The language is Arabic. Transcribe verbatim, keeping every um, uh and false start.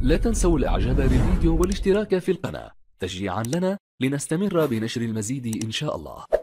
لا تنسوا الاعجاب بالفيديو والاشتراك في القناة تشجيعا لنا لنستمر بنشر المزيد إن شاء الله.